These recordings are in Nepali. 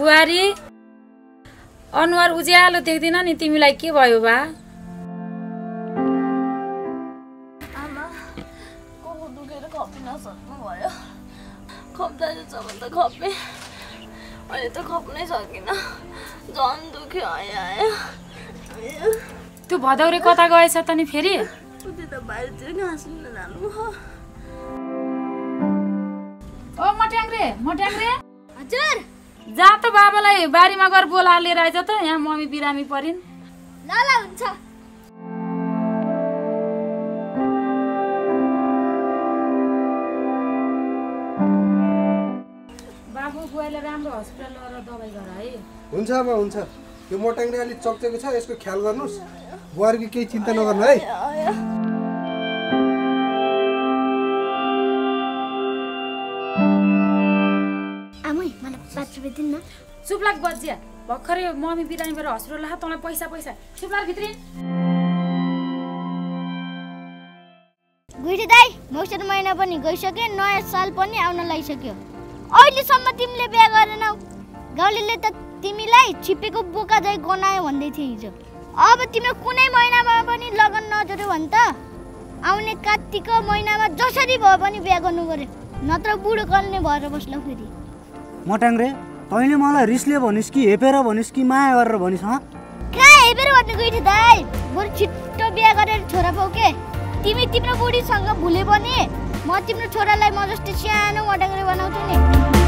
बुहारी अनुहार उज्यालो देख्दिन नि तिमीलाई के भयो बा आमा कोको दुखेर खप्न सक्नु भयो खप्दा जब त खप्पे अहिले त खप्नै सकिन झन् दुख्यो आया त्यो भदौरे कता गएछ त नि फेरि उति त बाहिरतिर घाँस लिन जानु हो ओ मट्याङ्ग्रे हजुर जा त बाबालाई बारीमा गएर बोला लिएर आइज त यहाँ मम्मी बिरामी परिन् ल ल हुन्छ बाबु बुवाले राम्रो हस्पिटल लगेर दबाई गर है हुन्छ अब हुन्छ यो मोटाङ्ग्रे अलि चक्चेको छ यसको ख्याल गर्नुस् बुहारीको केही चिन्ता नगर्नु है आमै मलाई 5 रुपैयाँ दिन्न चुप लाग बज्जिया भर्खरै मम्मी बिरामी भएर हस्पिटल ला तँलाई पैसा चुप लाग भित्री गुडी दाइ मौसर महिना पनि गइसक्यो नयाँ साल पनि आउन लागिसक्यो अहिलेसम्म तिमीले बिहे गरेनौ गाउँलेले त तिमीलाई छिपेको बोका झै गनायो भन्दै थिए हिजो अब तिम्रो कुनै महिनामा पनि लगन नजर्यो भने त आउने कार्तिकको महिनामा जसरी भए पनि बिहे गर्नु पर्यो नत्र बुढो कल्ने भएर बस्ला फेरि मट्याङ्ग्रे तैँले मलाई रिसले भनिस् कि हेपेर भनिस् कि माया गरेर भनिस् हँ कहाँ हेपेर भन्नु गइथ्यो दाइ बरु छिट्टो बिहे गरेर छोरा पाउ के तिमी तिम्रो बुढीसँग भुले पनि म तिम्रो छोरालाई म जस्तै सानो मट्याङ्ग्रे बनाउँछु नि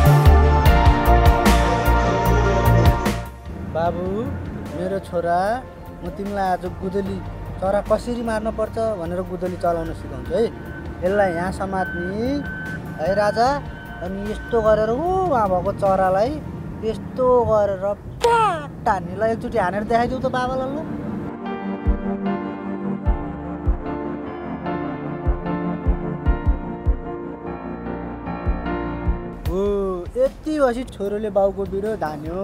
बाबु मेरो छोरा म तिमीलाई आज गुदली चरा कसरी मार्न पर्छ भनेर गुदली चलाउन सिकाउँछु है यसलाई यहाँ समात्ने है राजा अनि यस्तो गरेर वहाँ भएको चरालाई यस्तो गरेर प्याट हान्नेलाई एकचोटि हानेर देखाइदेऊ त बाबालाई ल हो यति भएपछि छोरोले बाउको बिरो धान्यो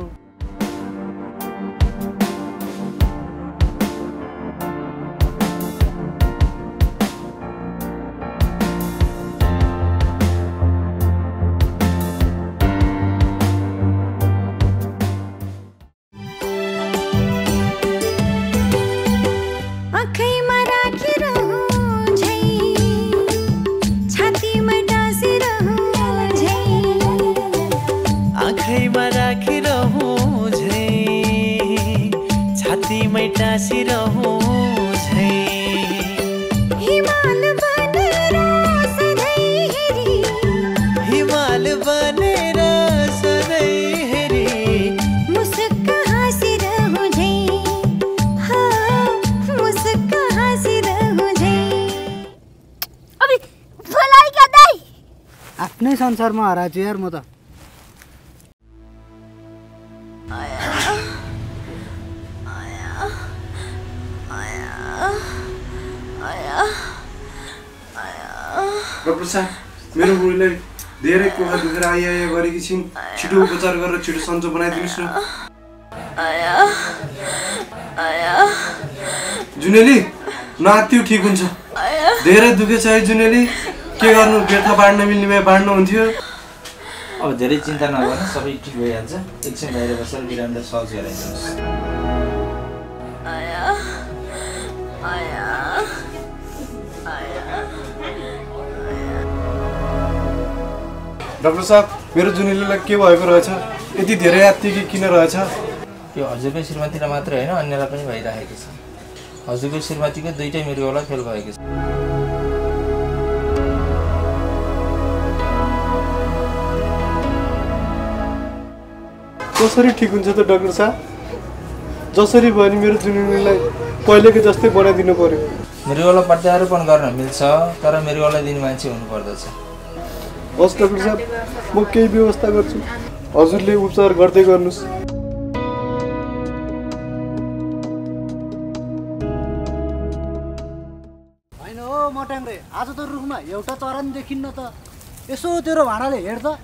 आफ्नै संसारमा हराछु यार म त डाक्टर साहब मेरो बुढीलाई धेरै कोखा दुखेर आइया गरेकी छिन् छिटो उपचार गरेर छिटो सन्चो बनाइदिनुस् न जुनेली नातिउ ठिक हुन्छ धेरै दुखेछ है जुनेली के गर्नु व्यथा बाँड्न मिल्ने भए बाँड्नु हुन्थ्यो अब धेरै चिन्ता नगर्नु सबै ठिक भइहाल्छ एकछिन बाहिर बसेर बिरामीलाई सर्च गराइदिनुहोस् डाक्टर साहब मेरो जुनेलीलाई के भएको रहेछ यति धेरै यात्तिकी किन रहेछ यो हजुरको श्रीमतीलाई मात्रै होइन अन्यलाई पनि भइरहेको छ हजुरको श्रीमतीको दुईटै मृगौला फेल भएको छ कसरी ठिक हुन्छ त डाक्टर साहब जसरी भयो नि मेरो जुनेलीलाई पहिलेको जस्तै बनाइदिनु पर्यो मृगौला प्रत्यारोपण गर्न मिल्छ तर मृगौला दिने मान्छे हुनुपर्दछ हस् डाक्टर साहब म केही व्यवस्था गर्छु हजुरले उपचार गर्दै गर्नुस् होइन हो मट्याङ्ग्रे आज त रुखमा एउटा चरा नि देखिन्न त यसो तेरो भाँडाले हेर त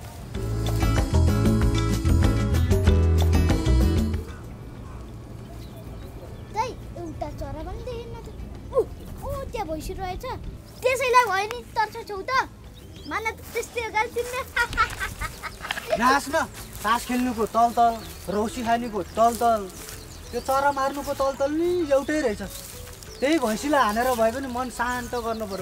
एउटा चरा पनि देखिन्न त त्यहाँ भइसकेको रहेछ त्यसैलाई भयो नि तर्छ छौ त माना त्यस्तै हो गाल तिमीले नाच्न तास खेल्नुको तलतल रौसी खानेको तलतल त्यो चरा मार्नुको तलतल नि एउटै रहेछ त्यही भैँसीलाई हानेर भए पनि मन शान्त गर्नु पर्यो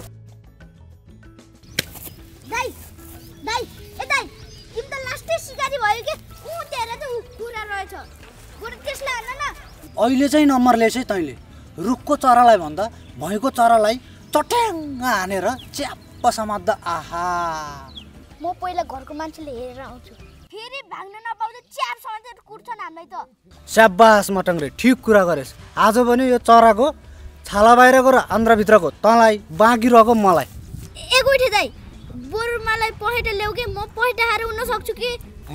दाइ दाइ ए दाइ तिमी त लास्टै सिकारी भयो के उतेर त कुरा रहेछ बरु त्यसलाई हान्न न अहिले चाहिँ नम्बर ल्याएछ है तैँले रुखको चरालाई भन्दा भएको चरालाई चट्याङ्ग हानेर च्याप्प समात्दा आहा म पहिला घरको मान्छेले हेरेर आउँछु फेरि भाग्न नपाउँदा च्याप समातेर कुट्छन् हामीलाई त स्याबास मटङरे ठिक कुरा गरेस् आज पनि यो चराको छाला बाहिरको र आन्द्राभित्रको तँलाई बाँकी रहेको मलाई ए गोइठे दाइ बरु मलाई पहेटा ल्याऊ के म पहेटा हारेर उड्न सक्छु कि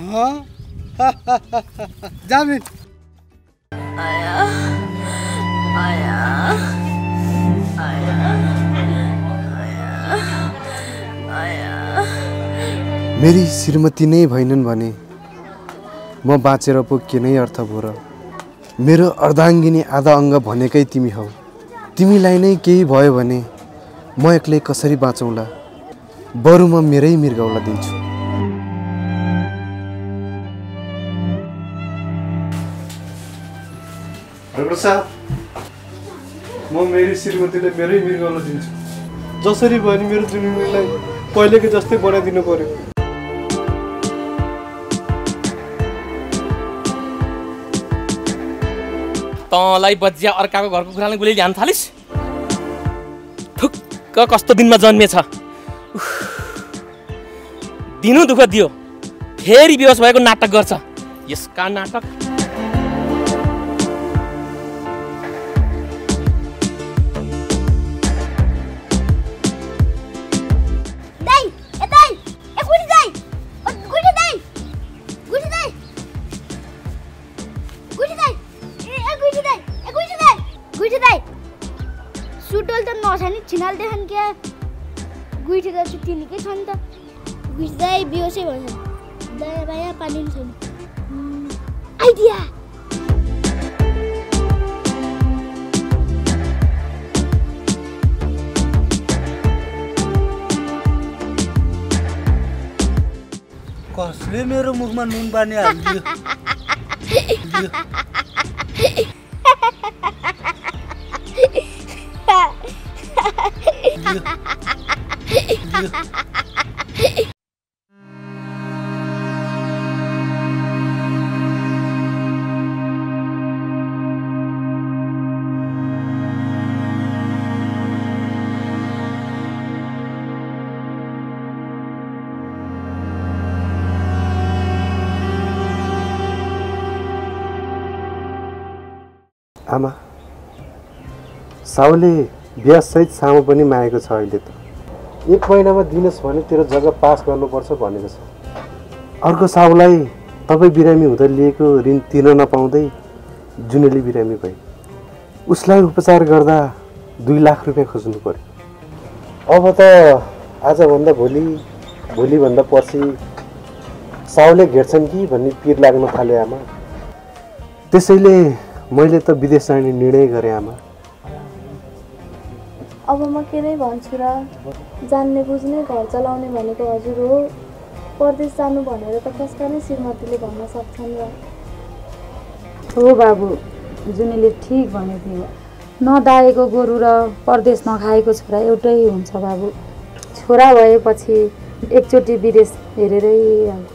जामिन मेरी श्रीमती नै भएनन् भने म बाँचेर पो के नै अर्थ भयो र मेरो अर्धाङ्गिनी आधा अङ्ग भनेकै तिमी हौ तिमीलाई नै केही भयो भने म एक्लै कसरी बाँचौँला बरु म मेरै मृगौला दिन्छु डाक्टर साहब म मेरी श्रीमतीलाई मेरै मृगौला दिन्छु जसरी भयो नि मेरो जुनुनीलाई पहिलेको जस्तै बनाइदिनु पर्यो तँलाई बजिया अर्काको घरको कुरालाई गुली ध्यान थालिस् ठुक्क कस्तो दिनमा जन्मेछ दिनु दुःख दियो फेरि बेहोस भएको नाटक गर्छ यसका नाटक सुटोल त नछाने छिनाल देखान क्या गुइठे त तिनीकै छ नि त गुइठे दाइ बेहोसै भन्छ दाया बाया पानी पनि छैन आइडिया कसले मेरो मुखमा नुन पानी हाल्दियो आमा साउले बिहासहित सामु पनि मागेको छ अहिले त 1 महिनामा दिनुहोस् भने तेरो जग्गा पास गर्नुपर्छ भनेको छ अर्को साउलाई तपाईँ बिरामी हुँदा लिएको ऋण तिर्न नपाउँदै जुनेली बिरामी भए उसलाई उपचार गर्दा 2 लाख रुपियाँ खोज्नु पर्यो अब त आजभन्दा भोलिभन्दा पर्सि साउले घेर्छन् कि भन्ने पिर लाग्न थाल्यो आमा त्यसैले मैले त विदेश जाने निर्णय गरेँ आमा अब म के नै भन्छु र जान्ने बुझ्ने घर चलाउने भनेको हजुर हो परदेश जानु भनेर त कसका नै श्रीमतीले भन्न सक्छन् र हो बाबु जुनेले ठिक भनेको थियो नदाएको गोरु र परदेश नखाएको छोरा एउटै हुन्छ बाबु छोरा भएपछि एकचोटि विदेश हेरेरै